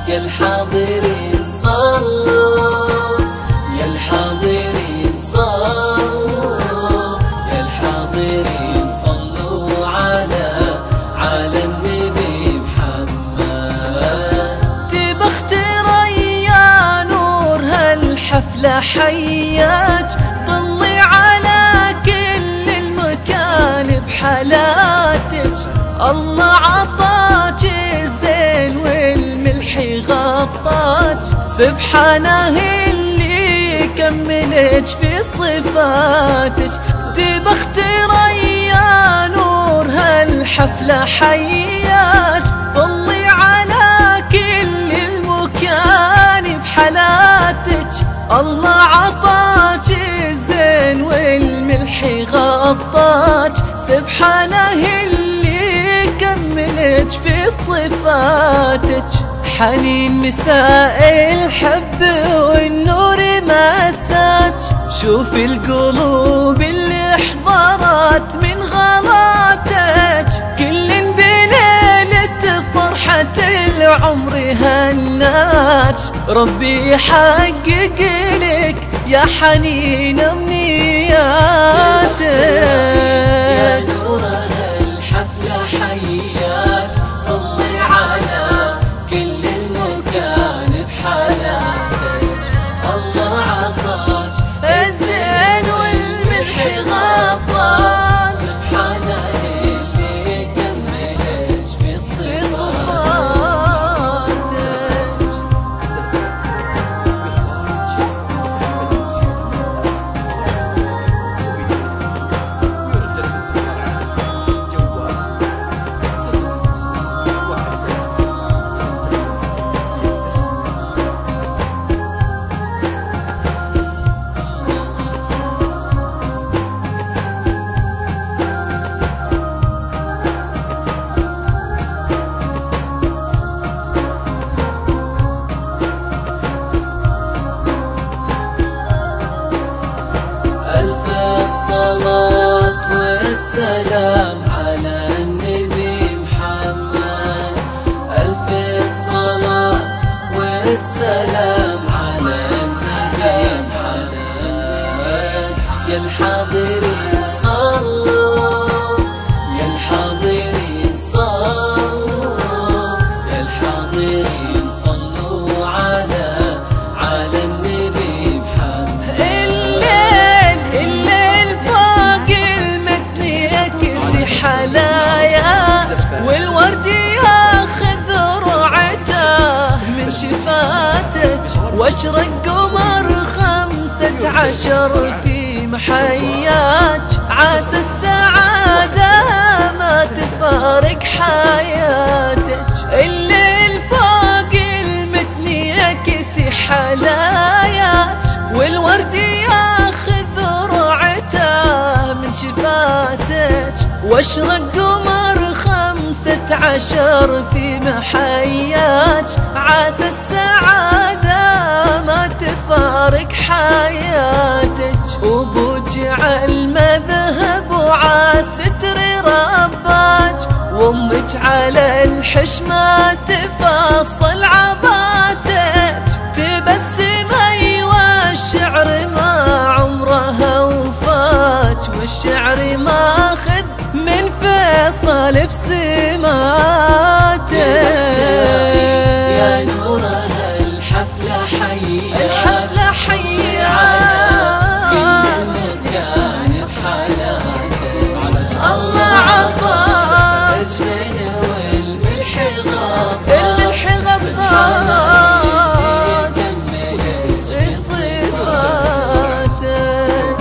يا الحاضرين صلوا، يا الحاضرين صلوا، يا الحاضرين صلوا على النبي محمد. تبى اخترع يا نور هالحفلة حياك، طلي على كل المكان بحالاتك. الله عطاك الزين والملح غطاك، سبحانه اللي يكملك في صفاتك. تبى اخترع يا نور هالحفلة حياك، طلي على كل المكان بحالاتك. الله عطاك الزين والملح غطاك، سبحانه اللي يكملك في صفاتك. حنين مساء الحب والنور مساك، شوف القلوب اللي حضرت من غلاتك. كل بليلة فرحة العمر هناك، ربي يحقق لك يا حنين امنياتك. يا نور هالحفلة حياك، طلي على كل المكان بحالاتك. الله عطاك الزين والملح غطاك، سبحانه اللي يكملك في صفاتك. الصلاة والسلام على النبي محمد، ألف الصلاة والسلام على النبي محمد. يا الحاضرين صلوا، يا الحاضرين صلوا، يا الحاضرين صلوا على النبي محمد. والورد ياخذ رعته من شفاتك، واشرق قمر 15 في محياك. عسى السعادة ما تفارق حياتك، الليل فوق المتن يكسي حلاياك. والورد ياخذ رعته من شفاتك، واشرق قمر 15 في محياك. عسى السعادة ما تفارق حياتك، وابوك على المذهب وعاستر رباك. وامك على الحشمة تفصل عباتك، تبسمي والشعر ما عمره وفات. والشعر ماخذ من فيصل بسماته. يا نور هالحفلة حياك، الحفلة حياك، كل المكان بحالاتك. الله عطاك الزين والملح غطاك، الملح غطاك يكملك في صفاتك.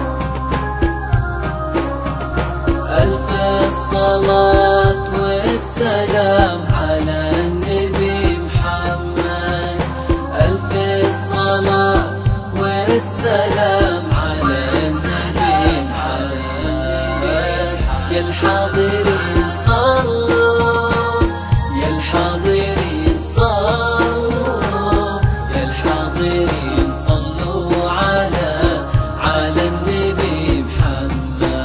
الصلاة والسلام والسلام على النبي محمد. ألف الصلاة والسلام على النبي محمد. يا الحاضرين صلوا، يا الحاضرين صلوا، يا الحاضرين صلوا على النبي محمد.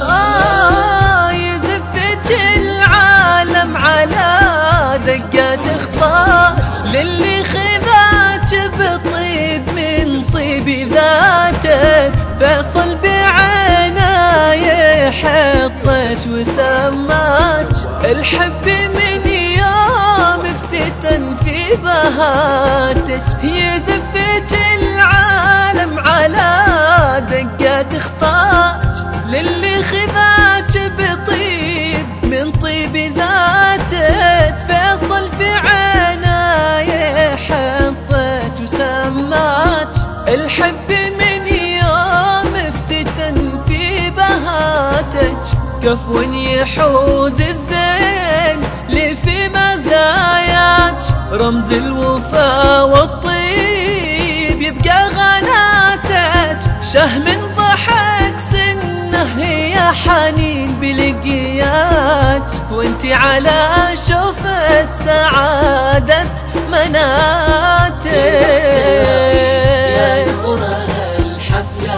يزفج العالم على دقات خطاك للي خذاك بطيب من طيب ذاتك. فيصل بعنايه حطك وسماك الحب من يوم افتتن في بهاتك. يزفج العالم على دقات خطاك للي خذاك بطيب من طيب ذاتك. فيصل في عنايه حطك وسماك الحب من يوم افتتن في بهاتك. كفو يحوز الزين لي في مزاياك، رمز الوفا والطيب يبقى غناتك. شهم ضحك سنه هي حنين بلقياك، وانتي على شوف السعادة مناتك. يا نور هالحفلة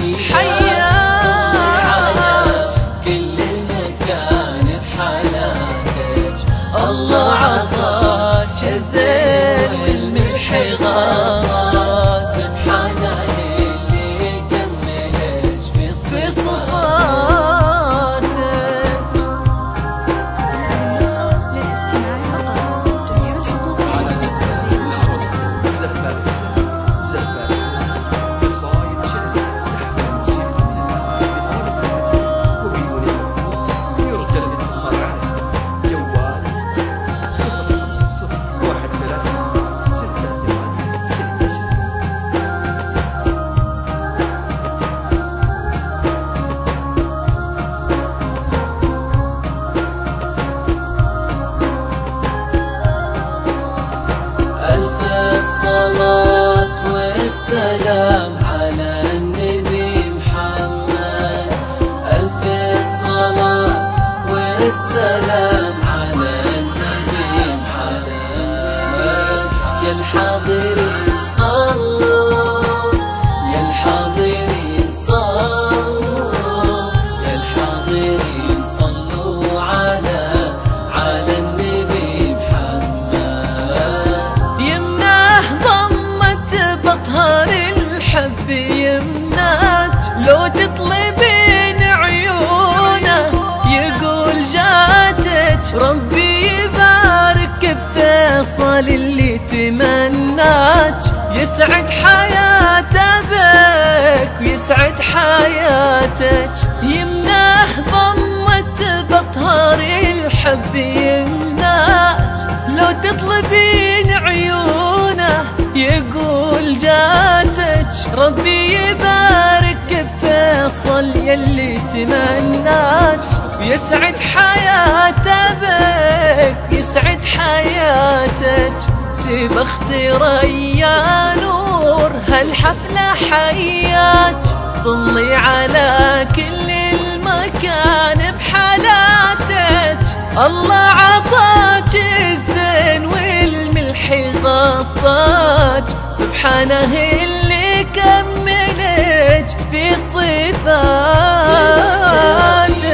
حياك، كل المكان بحالاتك. الله عطاك الزين والملح غاراك، سبحانه اللي كملك في صفاتك. للاستماع فقط جميع الحقوق الصلاة والسلام على النبي محمد. ألف الصلاة والسلام على النبي محمد. يا الحاضرين صلوا، يا الحاضرين صلوا، يا الحاضرين صلوا على النبي محمد. يمناه ضمة بطهر الحب يمناك، لو تطلبين عيونه يقول جاتك. ربي يبارك بفيصل اللي تمناك، يسعد حياته بك ويسعد حياتك. يمناه ضمة بطهر الحب يمناك، لو تطلبين عيونه يقول جاتك. ربي يبارك بفيصل يلي تمناك، ويسعد حياته بك ويسعد حياتك. تبختي يا نور هالحفلة حياك، ظلي على كل المكان بحالاتك. الله عطاك الزين والملح غطاك، سبحانه اللي كملك في صفاتك.